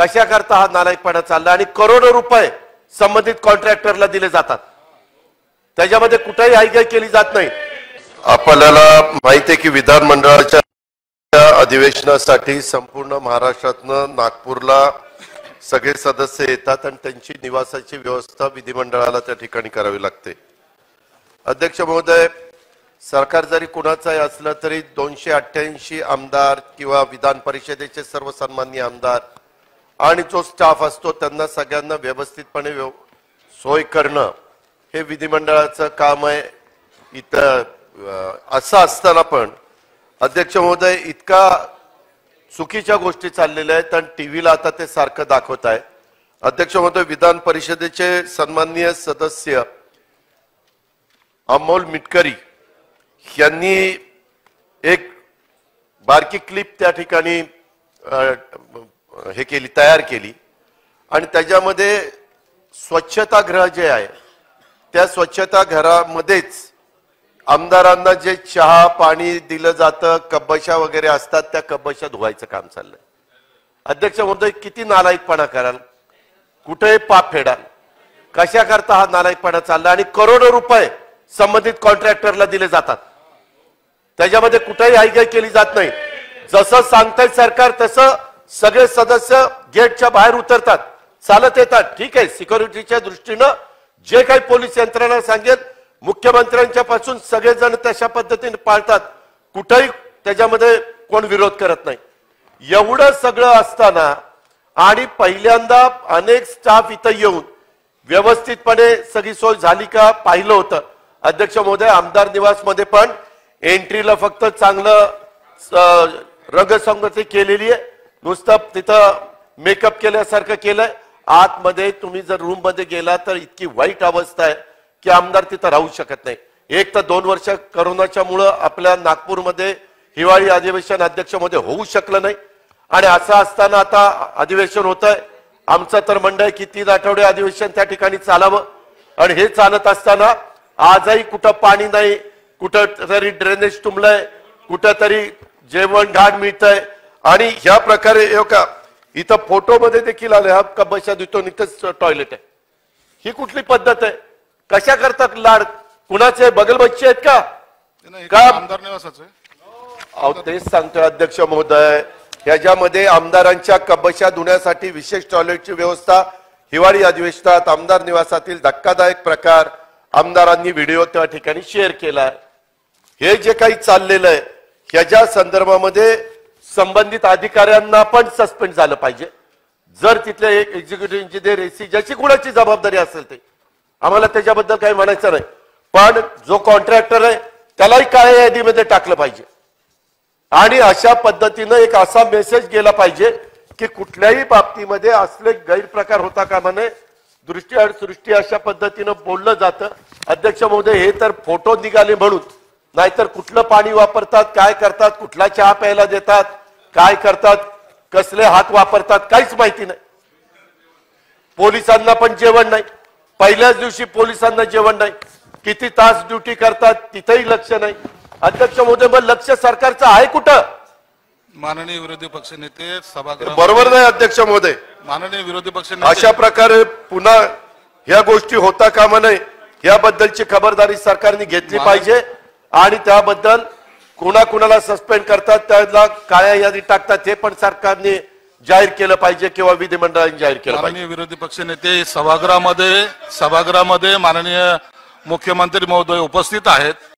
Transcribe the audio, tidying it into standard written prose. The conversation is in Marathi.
कशा करता हा नालायकपणा चालला आणि करोडो रुपये संबंधित कॉन्ट्रॅक्टरला दिले जातात, त्याच्यामध्ये कुठेही हायगाई केली जात नाही। आपल्याला माहिती आहे की विधानमंडळाच्या अधिवेशनासाठी संपूर्ण महाराष्ट्रातनं नागपूरला सगळे सदस्य येतात आणि त्यांची निवासाची व्यवस्था विधिमंडळाला त्या ठिकाणी करावी लागते। अध्यक्ष महोदय, सरकार जरी कुणाचाही असलं तरी 288 आमदार किंवा विधान परिषदेचे सर्व सन्माननीय आमदार आणि जो स्टाफ असतो त्यांना सगळ्यांना व्यवस्थितपणे सोय करणं हे विधिमंडळाचं काम आहे। इथं असं असताना पण अध्यक्ष महोदय इतका चुकीच्या गोष्टी चाललेल्या आहेत आणि टीव्हीला आता ते सारखं दाखवत आहे। अध्यक्ष महोदय, विधान परिषदेचे सन्माननीय सदस्य अमोल मिटकरी यांनी एक बारकी क्लिप त्या ठिकाणी हे केली, तयार केली आणि त्याच्यामध्ये स्वच्छतागृह जे आहे त्या स्वच्छतागृहामध्येच आमदारांना जे चहा पाणी दिलं जातं, कब्बशा वगैरे असतात, त्या कब्बशा धुवायचं काम चाललंय। अध्यक्ष महोदय, किती नालायकपणा कराल, कुठे पाप फेडाल, कशा करता हा नालायकपणा चालला आणि करोडो रुपये संबंधित कॉन्ट्रॅक्टरला दिले जातात, त्याच्यामध्ये कुठेही हायगाई केली जात नाही। जसं सांगतंय सरकार तसं सगळे सदस्य गेटच्या बाहेर उतरतात, चालत येतात। ठीक आहे, सिक्युरिटीच्या दृष्टीनं जे काही पोलीस यंत्रणा सांगेल मुख्यमंत्र्यांच्या पासून सगळेजण तशा पद्धतीने पाळतात, कुठेही त्याच्यामध्ये कोण विरोध करत नाही। एवढं सगळं असताना आणि पहिल्यांदा अनेक स्टाफ इथं येऊन व्यवस्थितपणे सगळी सोय झाली का पाहिलं होतं। अध्यक्ष महोदय, आमदार निवास मध्ये पण एंट्रीला फक्त चांगलं रंगसंगती केलेली आहे, नुसतं तिथं मेकअप केल्यासारखं केलंय। आतमध्ये तुम्ही जर रूम मध्ये गेला तर इतकी वाईट अवस्था आहे की आमदार तिथं राहू शकत नाही। एक तर 2 वर्ष करोनाच्या मुळे आपल्या नागपूरमध्ये हिवाळी अधिवेशन अध्यक्ष मध्ये होऊ शकलं नाही आणि असं असताना आता अधिवेशन होत आहे। आमचं तर म्हणणं आहे की 3 आठवडे अधिवेशन त्या ठिकाणी चालावं आणि हे चालत असताना आजही कुठं पाणी नाही, कुठं तरी ड्रेनेज तुंबलंय, कुठं तरी जेवण घाण मिळतंय आणि ह्या प्रकारे इथं फोटोमध्ये देखील आले हा कब्बशा देतो इथंच टॉयलेट आहे। ही कुठली पद्धत आहे? कशा करतात लाड? कुणाचे बगलबच्चे आहेत का आमदार निवासाचे? अहो तेच सांगतोय अध्यक्ष महोदय, ह्याच्यामध्ये आमदारांच्या कब्बशा धुण्यासाठी विशेष टॉयलेटची व्यवस्था हिवाळी अधिवेशनात आमदार निवासातील धक्कादायक प्रकार आमदारांनी व्हिडिओ त्या ठिकाणी शेअर केलाय। हे जे काही चाललेलं आहे ह्याच्या संदर्भामध्ये संबंधित अधिकाऱ्यांना पण सस्पेंड झालं पाहिजे। जर तिथले एक एक्झिक्युटिव्ह इंजिनियर एसी ज्याची कुणाची जबाबदारी असेल ते, आम्हाला त्याच्याबद्दल काही म्हणायचं नाही, पण जो कॉन्ट्रॅक्टर आहे त्यालाही काळ्या यादीमध्ये टाकलं पाहिजे आणि अशा पद्धतीनं एक असा मेसेज गेला पाहिजे की कुठल्याही बाबतीमध्ये असले गैरप्रकार होता कामा नये। दृष्टी अडसृष्टी अशा पद्धतीनं बोललं जातं। अध्यक्ष महोदय, हे तर फोटो निघाले म्हणून, नाहीतर कुठलं पाणी वापरतात, काय करतात, कुठला चहा प्यायला देतात, काय करतात, कसले हात वापरतात, काहीच माहिती नाही। पोलिसांना पण जेवण नाही, पहिल्याच दिवशी पोलिसांना जेवण नाही, किती तास ड्युटी करतात तिथेही लक्ष नाही। अध्यक्ष महोदय, मग लक्ष सरकारचं आहे कुठं? माननीय विरोधी पक्षनेते सभागृह बरोबर नाही अध्यक्ष महोदय, माननीय विरोधी पक्षनेते अशा प्रकारे पुन्हा ह्या गोष्टी होता कामा नये, याबद्दलची खबरदारी सरकारने घेतली पाहिजे आणि त्याबद्दल कुणाला सस्पेंड करतात त्याला काळ्या यादीत टाकतात हे पण सरकारने जाहीर केलं पाहिजे किंवा विधिमंडळाने जाहीर केलं पाहिजे। माननीय विरोधी पक्षनेते सभागृहामध्ये माननीय मुख्यमंत्री महोदय उपस्थित आहेत।